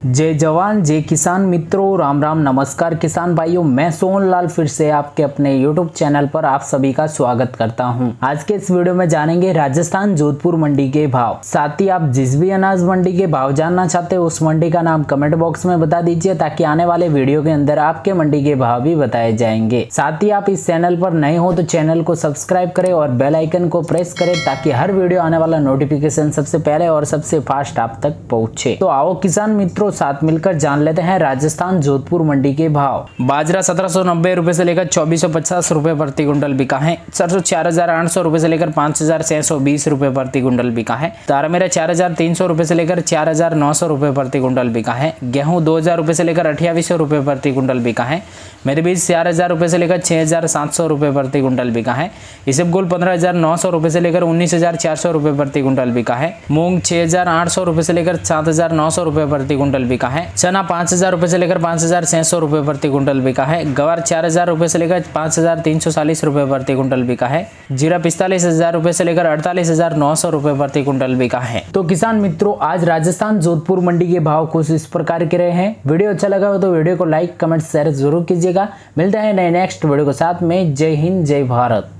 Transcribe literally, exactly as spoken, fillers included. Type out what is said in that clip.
जय जवान जय किसान मित्रों, राम राम नमस्कार किसान भाइयों। मैं सोहनलाल फिर से आपके अपने यूट्यूब चैनल पर आप सभी का स्वागत करता हूं। आज के इस वीडियो में जानेंगे राजस्थान जोधपुर मंडी के भाव। साथ ही आप जिस भी अनाज मंडी के भाव जानना चाहते हो उस मंडी का नाम कमेंट बॉक्स में बता दीजिए, ताकि आने वाले वीडियो के अंदर आपके मंडी के भाव भी बताए जाएंगे। साथ ही आप इस चैनल पर नए हो तो चैनल को सब्सक्राइब करें और बेल आइकन को प्रेस करें, ताकि हर वीडियो आने वाला नोटिफिकेशन सबसे पहले और सबसे फास्ट आप तक पहुंचे। तो आओ किसान मित्रों साथ मिलकर जान लेते हैं राजस्थान जोधपुर मंडी के भाव। बाजरा सत्रह सौ नब्बे रुपए से लेकर चौबीस सौ पचास रुपए प्रति कुंटल बिका है। सरसों चार हजार आठ सौ रुपए से लेकर पांच हजार छह सौ बीस रुपए प्रति कुंटल बिका है। तारा मेरा चार हजार तीन सौ रुपए से लेकर चार हजार नौ सौ रुपए प्रति कुंटल बिका है। गेहूं दो हजार रुपए से लेकर अठावीस सौ रुपए प्रति कुंटल बिका है। मेरे बीज चार हजार रुपए से लेकर छह हजार सात सौ रुपए प्रति कुंटल बिका है। इसबगोल पंद्रह हजार नौ सौ रुपए से लेकर उन्नीस हजार चार सौ रुपए प्रति कुंटल बिका है। मूंग छह हजार आठ सौ रुपए से लेकर सात हजार नौ सौ रुपए प्रति कुंटल बिका है। चना पाँच हजार रुपए से लेकर पाँच हजार छह सौ रुपए प्रति कुंटल बिका है। गवार चार हजार रुपए से लेकर पाँच हजार तीन सौ चालीस रुपए प्रति कुंटल बिका है। जीरा पिस्तालीस हजार रुपए से लेकर अड़तालीस हजार नौ सौ रुपए प्रति कुंटल बिका है। तो किसान मित्रों, आज राजस्थान जोधपुर मंडी के भाव कुछ इस प्रकार के रहे हैं। वीडियो अच्छा लगा हो तो वीडियो को लाइक कमेंट शेयर जरूर कीजिएगा। मिलते हैं नए नेक्स्ट वीडियो के साथ में। जय हिंद जय भारत।